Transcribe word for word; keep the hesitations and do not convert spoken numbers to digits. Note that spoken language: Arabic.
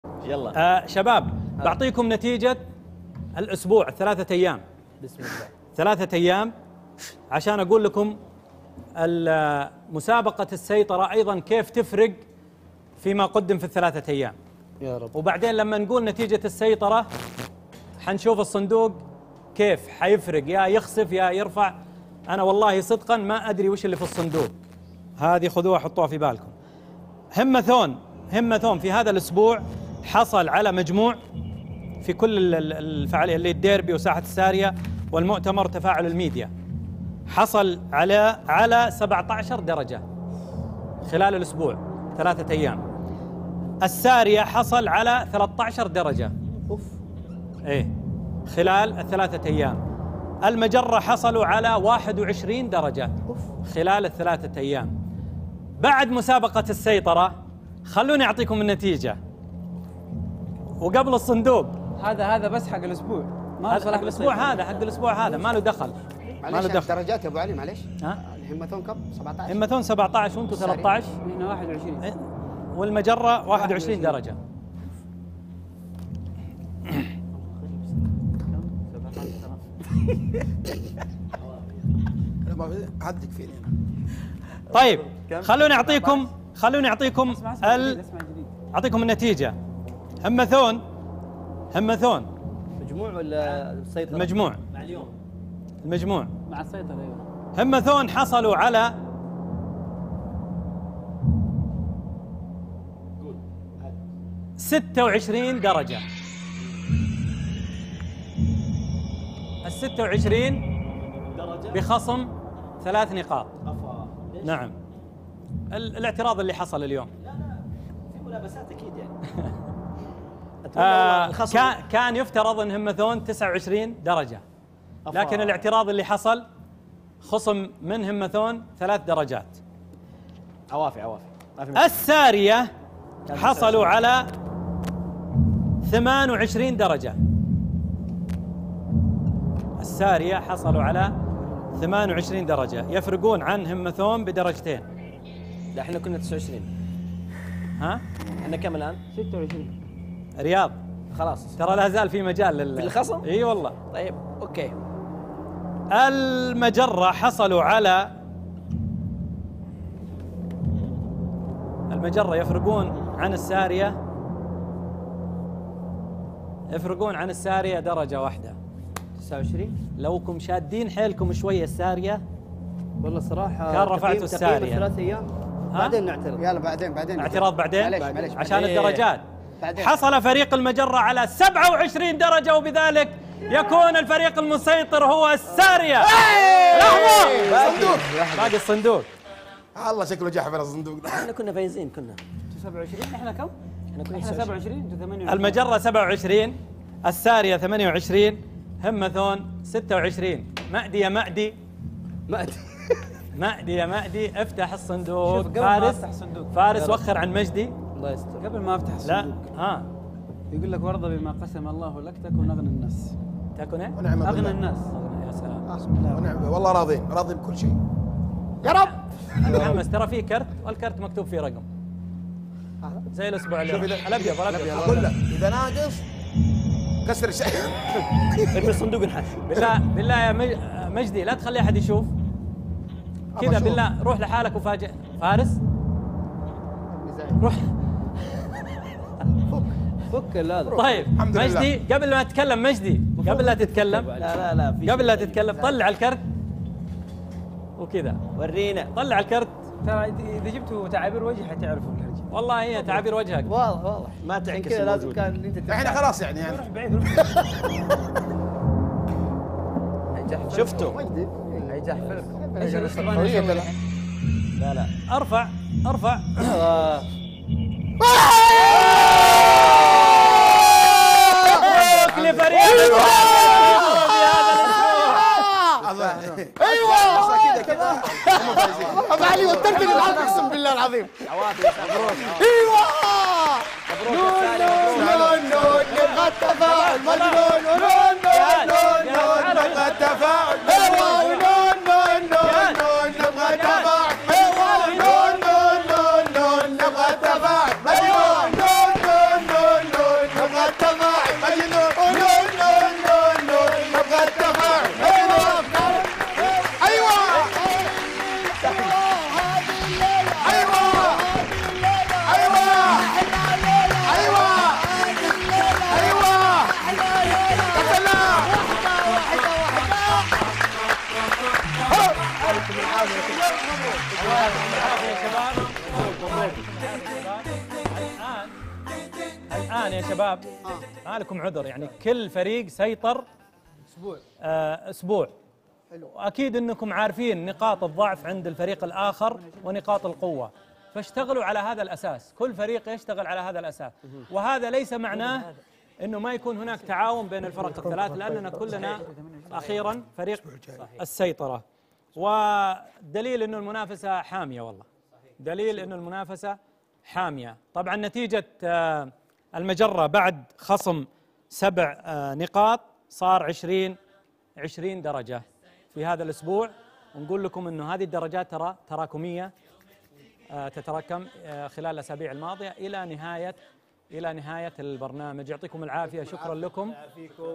يلا آه شباب ها. بعطيكم نتيجة الأسبوع ثلاثة أيام. بسم الله. ثلاثة أيام عشان أقول لكم مسابقة السيطرة أيضا كيف تفرق فيما قدم في الثلاثة أيام يا رب. وبعدين لما نقول نتيجة السيطرة حنشوف الصندوق كيف حيفرق، يا يخسف يا يرفع. أنا والله صدقا ما أدري وش اللي في الصندوق. هذه خذوها حطوها في بالكم. همثون همثون في هذا الأسبوع حصل على مجموع في كل الفعاليات اللي الديربي وساحة السارية والمؤتمر تفاعل الميديا، حصل على على سبعة عشر درجة خلال الأسبوع ثلاثة أيام. السارية حصل على ثلاثة عشر درجة أوف. إيه خلال الثلاثة أيام. المجرة حصلوا على واحد وعشرين درجة أوف. خلال الثلاثة أيام. بعد مسابقة السيطرة خلوني أعطيكم النتيجة وقبل الصندوق. هذا هذا بس حق الأسبوع، ما له حق الأسبوع، هذا حق الأسبوع، هذا ما له دخل. ما له دخل. درجات يا أبو علي معليش. ها؟ الهمتون كم؟ سبعة عشر. همثون سبعة عشر وأنتم ثلاثة عشر. هنا واحد وعشرين. والمجرة واحد وعشرين درجة. عدك فيني. طيب خلوني أعطيكم خلوني أعطيكم ال... أعطيكم النتيجة. همثون همثون مجموع ولا السيطرة؟ المجموع مع اليوم. المجموع مع السيطرة. أيوه. همثون حصلوا على ستة وعشرين درجة. الستة وعشرين درجة بخصم ثلاث نقاط. نعم. الاعتراض اللي حصل اليوم. لا لا في ملابسات أكيد يعني. آه كان كان يفترض ان همثون تسعة وعشرين درجة، لكن الاعتراض اللي حصل خصم من همثون ثلاث درجات. عوافي عوافي. السارية حصلوا على ثمانية وعشرين درجة. السارية حصلوا على ثمانية وعشرين درجة، يفرقون عن همثون بدرجتين. لا احنا كنا تسعة وعشرين. ها؟ احنا كم الآن؟ ستة وعشرين. رياض خلاص ترى لا زال في مجال لل... في الخصم؟ اي والله. طيب اوكي. المجرة حصلوا على المجرة يفرقون عن السارية يفرقون عن السارية درجة واحدة. تسعة وعشرين. لوكم شادين حيلكم شوية السارية والله صراحة كان رفعتوا السارية. ثلاث أيام بعدين نعترض. يلا بعدين بعدين اعتراض بعدين. معليش معليش عشان الدرجات. بعدين. حصل فريق المجرة على سبعة وعشرين درجة وبذلك يكون الفريق المسيطر هو السارية. لحظة صندوق باقي الصندوق. الله شكله جحفل الصندوق. احنا كنا فايزين كنا. سبعة وعشرين. احنا كم؟ احنا كنا احنا سبعة وعشرين انتم ثمانية وعشرين. المجرة سبعة وعشرين، السارية ثمانية وعشرين، همثون ستة وعشرين. مأدي يا مأدي مأدي مأدي يا مأدي افتح الصندوق. شوف قبل ما فارس افتح الصندوق فارس وخر عن مجدي. الله يستر. قبل ما افتح لا الصندوق ها يقول لك وارضى بما قسم الله لك تكن اغنى الناس. تكون ايه؟ ونعم اغنى بالله. الناس. يا سلام. بسم الله. ونعم والله راضين راضين بكل شيء. يا رب. محمد ترى في كرت والكرت مكتوب فيه رقم زي الاسبوع اللي شوف إذا- الابيض الابيض. اقول لك اذا ناقص كسر الشيء. ارمي الصندوق انحاش. بالله بالله يا مج- مجدي لا تخلي احد يشوف كذا. أشوف. بالله روح لحالك وفاجئ. فارس روح. فك هذا. طيب الحمد لله. مجدي قبل ما تتكلم مجدي قبل لا تتكلم لا لا لا في قبل لا شيء. تتكلم طلع الكرت وكذا. ورينا. طلع الكرت. ترى اذا جبتوا تعابير وجه حتعرفوا الهرجه. والله هي تعابير وجهك. واضح واضح ما تعكس كذا لازم الموجود. كان انت احنا خلاص يعني يعني روح بعيد روح. شفتوا حيجحفلكم. ايش ايش تبغى قوية نسوي؟ كذا. لا لا ارفع ارفع. آه. مبروك لفريق الفوز في هذا الاسبوع. ايوه كذا كذا. ابو علي وترتني العظيم اقسم بالله العظيم. عوافي مبروك. ايوه مبروك يا سالم. نون نون نبغى التفاعل مجنون ونون نون نون نون نبغى التفاعل ايوه نون نون نون نون نبغى التفاعل ايوه نون نون نون نون نبغى التفاعل ايوه نون نون نون العافية يا شباب. الآن الآن يا شباب ما لكم عذر، يعني كل فريق سيطر اسبوع آه اسبوع. واكيد انكم عارفين نقاط الضعف عند الفريق الاخر ونقاط القوه، فاشتغلوا على هذا الاساس، كل فريق يشتغل على هذا الاساس. وهذا ليس معناه انه ما يكون هناك تعاون بين الفرق الثلاث، لاننا كلنا اخيرا فريق السيطره. ودليل انه المنافسه حاميه، والله دليل انه المنافسه حاميه. طبعا نتيجه آه المجره بعد خصم سبع آه نقاط صار عشرين عشرين درجة في هذا الأسبوع، ونقول لكم أنه هذه الدرجات ترى تراكمية آه تتراكم آه خلال الأسابيع الماضية إلى نهاية إلى نهاية البرنامج. يعطيكم العافية، شكرا لكم.